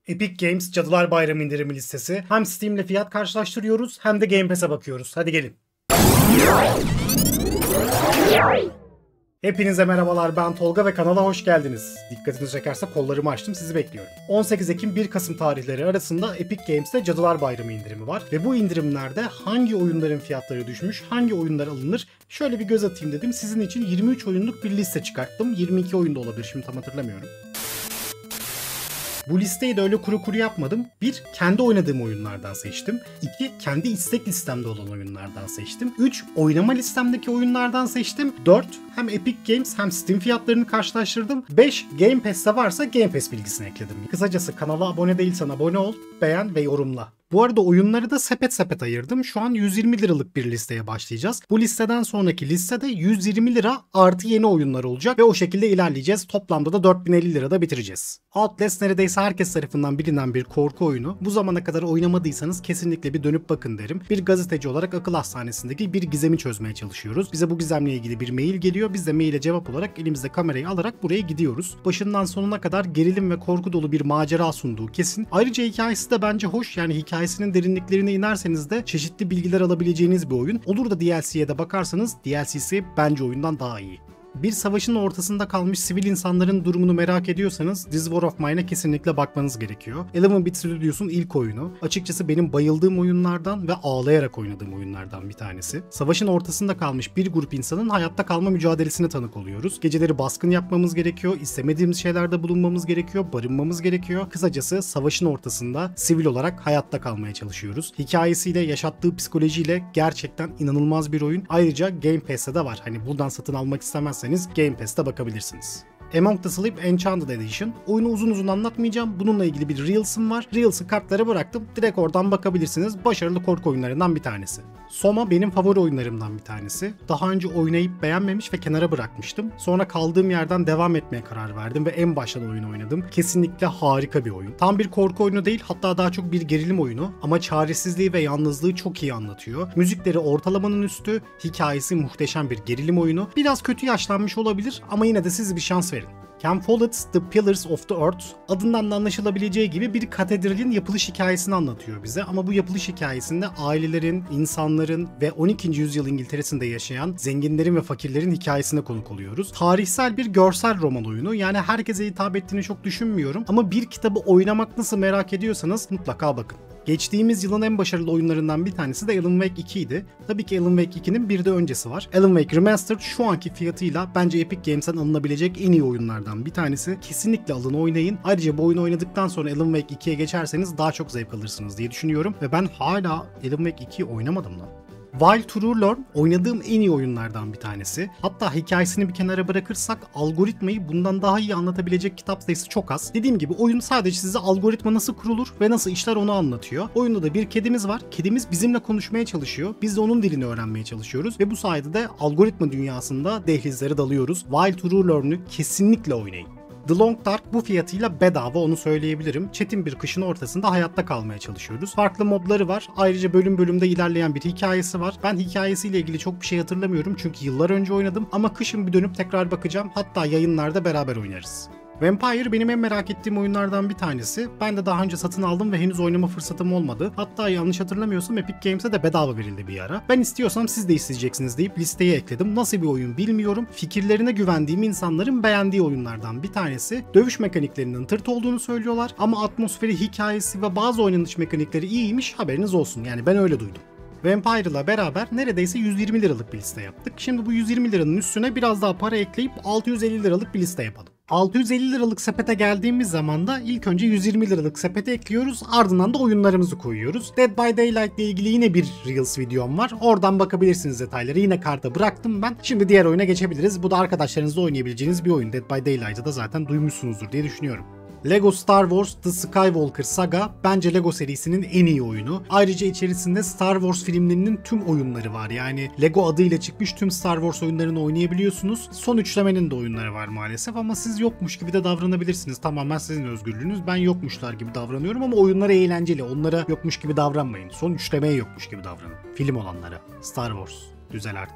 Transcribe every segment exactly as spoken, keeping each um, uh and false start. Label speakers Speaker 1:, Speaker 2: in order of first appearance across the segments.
Speaker 1: Epic Games Cadılar Bayramı indirimi listesi. Hem Steam'le fiyat karşılaştırıyoruz hem de Game Pass'e bakıyoruz. Hadi gelin. Hepinize merhabalar, ben Tolga ve kanala hoş geldiniz. Dikkatinizi çekerse kollarımı açtım, sizi bekliyorum. on sekiz Ekim bir Kasım tarihleri arasında Epic Games'te Cadılar Bayramı indirimi var. Ve bu indirimlerde hangi oyunların fiyatları düşmüş, hangi oyunlar alınır şöyle bir göz atayım dedim. Sizin için yirmi üç oyunluk bir liste çıkarttım. yirmi iki oyun da olabilir, şimdi tam hatırlamıyorum. Bu listeyi de öyle kuru kuru yapmadım. Bir, kendi oynadığım oyunlardan seçtim. İki, kendi istek listemde olan oyunlardan seçtim. Üç, oynama listemdeki oyunlardan seçtim. Dört, hem Epic Games hem Steam fiyatlarını karşılaştırdım. Beş, Game Pass'te varsa Game Pass bilgisini ekledim. Kısacası kanala abone değilsen abone ol, beğen ve yorumla. Bu arada oyunları da sepet sepet ayırdım. Şu an yüz yirmi liralık bir listeye başlayacağız. Bu listeden sonraki listede yüz yirmi lira artı yeni oyunlar olacak ve o şekilde ilerleyeceğiz. Toplamda da dört bin elli lirada bitireceğiz. Outlast neredeyse herkes tarafından bilinen bir korku oyunu. Bu zamana kadar oynamadıysanız kesinlikle bir dönüp bakın derim. Bir gazeteci olarak akıl hastanesindeki bir gizemi çözmeye çalışıyoruz. Bize bu gizemle ilgili bir mail geliyor. Biz de maile cevap olarak elimizde kamerayı alarak buraya gidiyoruz. Başından sonuna kadar gerilim ve korku dolu bir macera sunduğu kesin. Ayrıca hikayesi de bence hoş. Yani hikaye Hikayesinin derinliklerine inerseniz de çeşitli bilgiler alabileceğiniz bir oyun. Olur da D L C'ye de bakarsanız D L C'si bence oyundan daha iyi. Bir savaşın ortasında kalmış sivil insanların durumunu merak ediyorsanız This War of Mine'a kesinlikle bakmanız gerekiyor. Eleven Bit Studios'un ilk oyunu. Açıkçası benim bayıldığım oyunlardan ve ağlayarak oynadığım oyunlardan bir tanesi. Savaşın ortasında kalmış bir grup insanın hayatta kalma mücadelesine tanık oluyoruz. Geceleri baskın yapmamız gerekiyor, istemediğimiz şeylerde bulunmamız gerekiyor, barınmamız gerekiyor. Kısacası savaşın ortasında sivil olarak hayatta kalmaya çalışıyoruz. Hikayesiyle, yaşattığı psikolojiyle gerçekten inanılmaz bir oyun. Ayrıca Game Pass'te de var. Hani buradan satın almak istemezseniz Game Pass'te bakabilirsiniz. Among the Sleep Enchanted Edition. Oyunu uzun uzun anlatmayacağım. Bununla ilgili bir Reels'ım var. Reels'ı kartlara bıraktım. Direkt oradan bakabilirsiniz. Başarılı korku oyunlarından bir tanesi. Soma benim favori oyunlarımdan bir tanesi. Daha önce oynayıp beğenmemiş ve kenara bırakmıştım. Sonra kaldığım yerden devam etmeye karar verdim ve en baştan oyunu oynadım. Kesinlikle harika bir oyun. Tam bir korku oyunu değil, hatta daha çok bir gerilim oyunu ama çaresizliği ve yalnızlığı çok iyi anlatıyor. Müzikleri ortalamanın üstü, hikayesi muhteşem bir gerilim oyunu. Biraz kötü yaşlanmış olabilir ama yine de siz bir şans verin. Ken Follett's The Pillars of the Earth adından da anlaşılabileceği gibi bir katedralin yapılış hikayesini anlatıyor bize ama bu yapılış hikayesinde ailelerin, insanların ve on ikinci yüzyıl İngiltere'sinde yaşayan zenginlerin ve fakirlerin hikayesine konuk oluyoruz. Tarihsel bir görsel roman oyunu, yani herkese hitap ettiğini çok düşünmüyorum ama bir kitabı oynamak nasıl merak ediyorsanız mutlaka bakın. Geçtiğimiz yılın en başarılı oyunlarından bir tanesi de Alan Wake iki idi. Tabii ki Alan Wake ikinin bir de öncesi var. Alan Wake Remastered şu anki fiyatıyla bence Epic Games'ten alınabilecek en iyi oyunlardan bir tanesi. Kesinlikle alın, oynayın. Ayrıca bu oyunu oynadıktan sonra Alan Wake ikiye geçerseniz daha çok zevk alırsınız diye düşünüyorum. Ve ben hala Alan Wake ikiyi oynamadım lan. While True Learn oynadığım en iyi oyunlardan bir tanesi. Hatta hikayesini bir kenara bırakırsak algoritmayı bundan daha iyi anlatabilecek kitap sayısı çok az. Dediğim gibi oyun sadece size algoritma nasıl kurulur ve nasıl işler onu anlatıyor. Oyunda da bir kedimiz var. Kedimiz bizimle konuşmaya çalışıyor. Biz de onun dilini öğrenmeye çalışıyoruz ve bu sayede de algoritma dünyasında dehlizlere dalıyoruz. While True Learn'ü kesinlikle oynayın. The Long Dark bu fiyatıyla bedava, onu söyleyebilirim. Çetin bir kışın ortasında hayatta kalmaya çalışıyoruz. Farklı modları var. Ayrıca bölüm bölümde ilerleyen bir hikayesi var. Ben hikayesiyle ilgili çok bir şey hatırlamıyorum çünkü yıllar önce oynadım ama kışın bir dönüp tekrar bakacağım. Hatta yayınlarda beraber oynarız. Vampire benim en merak ettiğim oyunlardan bir tanesi. Ben de daha önce satın aldım ve henüz oynama fırsatım olmadı. Hatta yanlış hatırlamıyorsam Epic Games'e de bedava verildi bir ara. Ben istiyorsam siz de isteyeceksiniz deyip listeye ekledim. Nasıl bir oyun bilmiyorum. Fikirlerine güvendiğim insanların beğendiği oyunlardan bir tanesi. Dövüş mekaniklerinin tırt olduğunu söylüyorlar ama atmosferi, hikayesi ve bazı oynanış mekanikleri iyiymiş, haberiniz olsun. Yani ben öyle duydum. Vampire'la beraber neredeyse yüz yirmi liralık bir liste yaptık. Şimdi bu yüz yirmi liranın üstüne biraz daha para ekleyip altı yüz elli liralık bir liste yapalım. altı yüz elli liralık sepete geldiğimiz zaman da ilk önce yüz yirmi liralık sepete ekliyoruz. Ardından da oyunlarımızı koyuyoruz. Dead by Daylight ile ilgili yine bir Reels videom var. Oradan bakabilirsiniz detayları. Yine karta bıraktım ben. Şimdi diğer oyuna geçebiliriz. Bu da arkadaşlarınızla oynayabileceğiniz bir oyun. Dead by Daylight'ı da zaten duymuşsunuzdur diye düşünüyorum. Lego Star Wars The Skywalker Saga bence Lego serisinin en iyi oyunu. Ayrıca içerisinde Star Wars filmlerinin tüm oyunları var. Yani Lego adıyla çıkmış tüm Star Wars oyunlarını oynayabiliyorsunuz. Son üçlemenin de oyunları var maalesef ama siz yokmuş gibi de davranabilirsiniz. Tamamen sizin özgürlüğünüz. Ben yokmuşlar gibi davranıyorum ama oyunlar eğlenceli. Onlara yokmuş gibi davranmayın. Son üçlemeye yokmuş gibi davranın. Film olanlara. Star Wars. Güzel artık.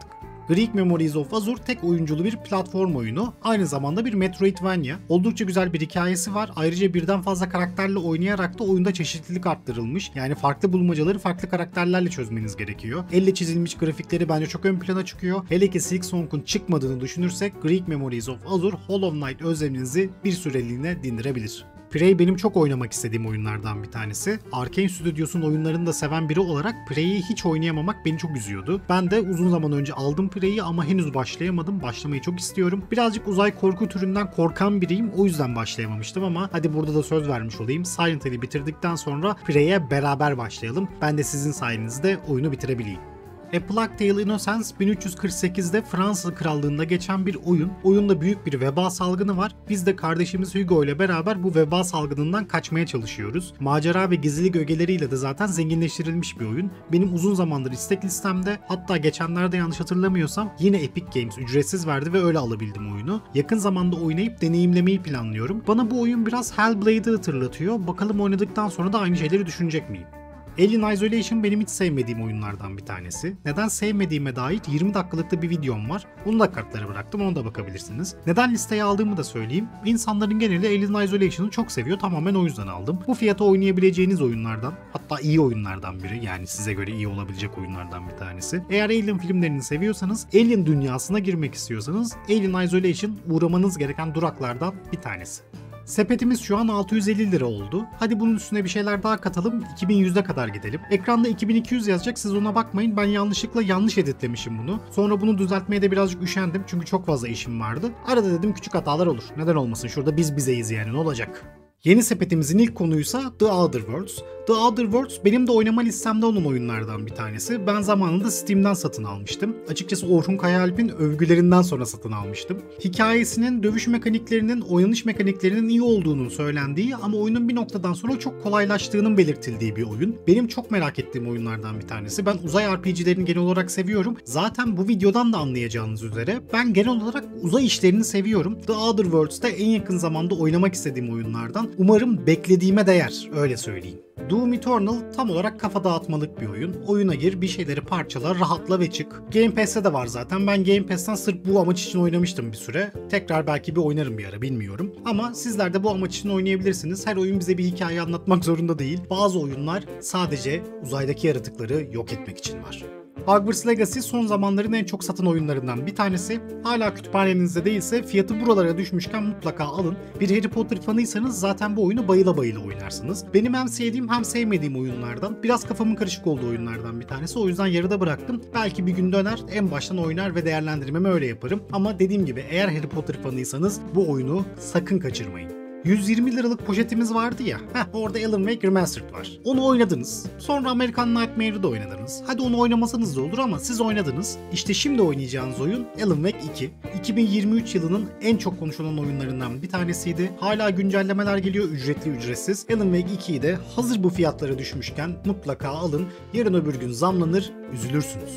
Speaker 1: Greek Memories of Azur tek oyunculu bir platform oyunu. Aynı zamanda bir Metroidvania. Oldukça güzel bir hikayesi var. Ayrıca birden fazla karakterle oynayarak da oyunda çeşitlilik arttırılmış. Yani farklı bulmacaları farklı karakterlerle çözmeniz gerekiyor. Elle çizilmiş grafikleri bence çok ön plana çıkıyor. Hele ki Silksong'un çıkmadığını düşünürsek Greek Memories of Azur, Hollow Knight özleminizi bir süreliğine dindirebilir. Prey benim çok oynamak istediğim oyunlardan bir tanesi. Arkane Studios'un oyunlarını da seven biri olarak Prey'i hiç oynayamamak beni çok üzüyordu. Ben de uzun zaman önce aldım Prey'i ama henüz başlayamadım. Başlamayı çok istiyorum. Birazcık uzay korku türünden korkan biriyim. O yüzden başlayamamıştım ama hadi burada da söz vermiş olayım. Silent Hill'i bitirdikten sonra Prey'e beraber başlayalım. Ben de sizin sayenizde oyunu bitirebileyim. A Plague Tale Innocence bin üç yüz kırk sekizde Fransız Krallığında geçen bir oyun. Oyunda büyük bir veba salgını var. Biz de kardeşimiz Hugo ile beraber bu veba salgınından kaçmaya çalışıyoruz. Macera ve gizlilik ögeleriyle de zaten zenginleştirilmiş bir oyun. Benim uzun zamandır istek listemde, hatta geçenlerde yanlış hatırlamıyorsam yine Epic Games ücretsiz verdi ve öyle alabildim oyunu. Yakın zamanda oynayıp deneyimlemeyi planlıyorum. Bana bu oyun biraz Hellblade'ı hatırlatıyor. Bakalım oynadıktan sonra da aynı şeyleri düşünecek miyim? Alien Isolation benim hiç sevmediğim oyunlardan bir tanesi. Neden sevmediğime dair yirmi dakikalık da bir videom var. Onu da kartlara bıraktım, ona da bakabilirsiniz. Neden listeye aldığımı da söyleyeyim. İnsanların geneli Alien Isolation'ı çok seviyor, tamamen o yüzden aldım. Bu fiyata oynayabileceğiniz oyunlardan, hatta iyi oyunlardan biri, yani size göre iyi olabilecek oyunlardan bir tanesi. Eğer Alien filmlerini seviyorsanız, Alien dünyasına girmek istiyorsanız Alien Isolation uğramanız gereken duraklardan bir tanesi. Sepetimiz şu an altı yüz elli lira oldu. Hadi bunun üstüne bir şeyler daha katalım, iki bin yüze kadar gidelim. Ekranda iki bin iki yüz yazacak, siz ona bakmayın, ben yanlışlıkla yanlış editlemişim bunu. Sonra bunu düzeltmeye de birazcık üşendim çünkü çok fazla işim vardı. Arada dedim küçük hatalar olur. Neden olmasın, şurada biz bizeyiz yani, ne olacak? Yeni sepetimizin ilk konuysa The Outer Worlds. The Outer Worlds benim de oynama listemde olan oyunlardan bir tanesi. Ben zamanında Steam'den satın almıştım. Açıkçası Orhun Kayaalp'in övgülerinden sonra satın almıştım. Hikayesinin, dövüş mekaniklerinin, oynanış mekaniklerinin iyi olduğunun söylendiği ama oyunun bir noktadan sonra çok kolaylaştığının belirtildiği bir oyun. Benim çok merak ettiğim oyunlardan bir tanesi. Ben uzay R P G'lerini genel olarak seviyorum. Zaten bu videodan da anlayacağınız üzere ben genel olarak uzay işlerini seviyorum. The Outer Worlds'da en yakın zamanda oynamak istediğim oyunlardan. Umarım beklediğime değer, öyle söyleyeyim. Doom Eternal tam olarak kafa dağıtmalık bir oyun. Oyuna gir, bir şeyleri parçala, rahatla ve çık. Game Pass'te de var zaten. Ben Game Pass'ten sırf bu amaç için oynamıştım bir süre. Tekrar belki bir oynarım bir ara, bilmiyorum. Ama sizler de bu amaç için oynayabilirsiniz. Her oyun bize bir hikaye anlatmak zorunda değil. Bazı oyunlar sadece uzaydaki yaratıkları yok etmek için var. Hogwarts Legacy son zamanların en çok satan oyunlarından bir tanesi. Hala kütüphanenizde değilse fiyatı buralara düşmüşken mutlaka alın. Bir Harry Potter fanıysanız zaten bu oyunu bayıla bayıla oynarsınız. Benim hem sevdiğim hem sevmediğim oyunlardan, biraz kafamın karışık olduğu oyunlardan bir tanesi. O yüzden yarıda bıraktım. Belki bir gün döner, en baştan oynar ve değerlendirmemi öyle yaparım. Ama dediğim gibi eğer Harry Potter fanıysanız bu oyunu sakın kaçırmayın. yüz yirmi liralık poşetimiz vardı ya, heh, orada Alan Wake Remastered var. Onu oynadınız. Sonra American Nightmare'ı da oynadınız. Hadi onu oynamasanız da olur ama siz oynadınız. İşte şimdi oynayacağınız oyun Alan Wake iki. iki bin yirmi üç yılının en çok konuşulan oyunlarından bir tanesiydi. Hala güncellemeler geliyor, ücretli ücretsiz. Alan Wake ikiyi de hazır bu fiyatlara düşmüşken mutlaka alın. Yarın öbür gün zamlanır, üzülürsünüz.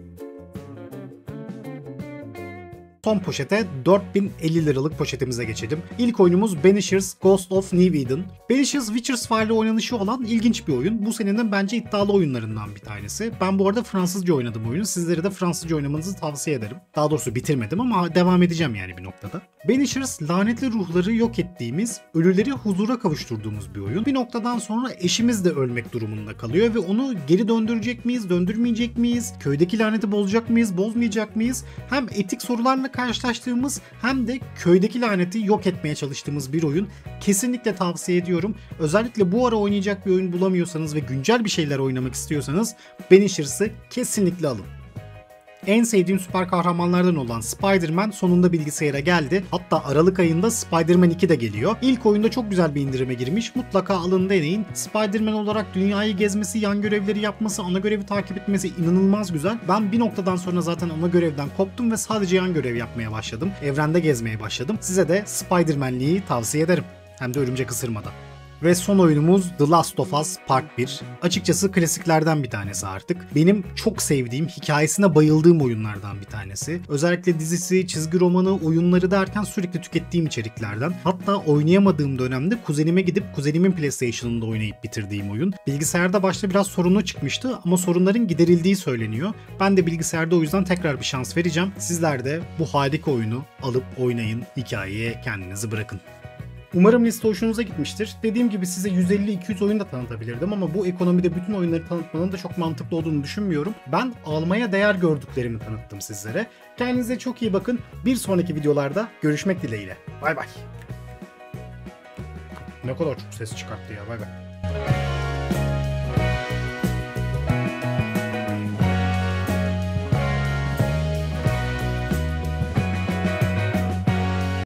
Speaker 1: Son poşete dört bin elli liralık poşetimize geçelim. İlk oyunumuz Banishers Ghost of New Eden. Banishers Witcher's Fire'le oynanışı olan ilginç bir oyun. Bu senenin bence iddialı oyunlarından bir tanesi. Ben bu arada Fransızca oynadım oyunu. Sizlere de Fransızca oynamanızı tavsiye ederim. Daha doğrusu bitirmedim ama devam edeceğim yani bir noktada. Banishers lanetli ruhları yok ettiğimiz, ölüleri huzura kavuşturduğumuz bir oyun. Bir noktadan sonra eşimiz de ölmek durumunda kalıyor ve onu geri döndürecek miyiz, döndürmeyecek miyiz? Köydeki laneti bozacak mıyız, bozmayacak mıyız? Hem etik sorularla karşılaştığımız hem de köydeki laneti yok etmeye çalıştığımız bir oyun. Kesinlikle tavsiye ediyorum. Özellikle bu ara oynayacak bir oyun bulamıyorsanız ve güncel bir şeyler oynamak istiyorsanız Banishers'ı kesinlikle alın. En sevdiğim süper kahramanlardan olan Spider-Man sonunda bilgisayara geldi. Hatta Aralık ayında Spider-Man iki de geliyor. İlk oyunda çok güzel bir indirime girmiş. Mutlaka alın, deneyin. Spider-Man olarak dünyayı gezmesi, yan görevleri yapması, ana görevi takip etmesi inanılmaz güzel. Ben bir noktadan sonra zaten ana görevden koptum ve sadece yan görev yapmaya başladım. Evrende gezmeye başladım. Size de Spider-Man'liği tavsiye ederim. Hem de örümcek ısırmadan. Ve son oyunumuz The Last of Us Part bir. Açıkçası klasiklerden bir tanesi artık. Benim çok sevdiğim, hikayesine bayıldığım oyunlardan bir tanesi. Özellikle dizisi, çizgi romanı, oyunları derken sürekli tükettiğim içeriklerden. Hatta oynayamadığım dönemde kuzenime gidip kuzenimin PlayStation'ında oynayıp bitirdiğim oyun. Bilgisayarda başta biraz sorunu çıkmıştı ama sorunların giderildiği söyleniyor. Ben de bilgisayarda o yüzden tekrar bir şans vereceğim. Sizler de bu harika oyunu alıp oynayın, hikayeye kendinizi bırakın. Umarım liste hoşunuza gitmiştir. Dediğim gibi size yüz elli iki yüz oyun da tanıtabilirdim ama bu ekonomide bütün oyunları tanıtmanın da çok mantıklı olduğunu düşünmüyorum. Ben almaya değer gördüklerimi tanıttım sizlere. Kendinize çok iyi bakın. Bir sonraki videolarda görüşmek dileğiyle. Bay bay. Ne kadar çok ses çıkarttı ya. Bay bay.